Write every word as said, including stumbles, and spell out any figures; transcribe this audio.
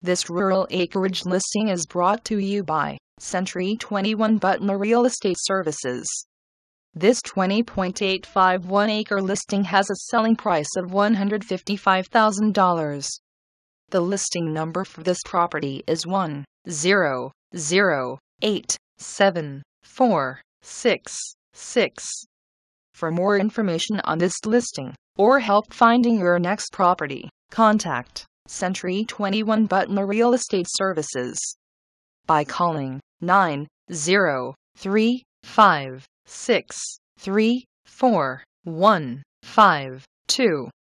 This rural acreage listing is brought to you by Century twenty-one Butler Real Estate Services. This twenty point eight five one acre listing has a selling price of one hundred fifty-five thousand dollars. The listing number for this property is one zero zero eight seven four six six. For more information on this listing, or help finding your next property, contact Century twenty-one Butler Real Estate Services by calling nine zero three five six three four one five two.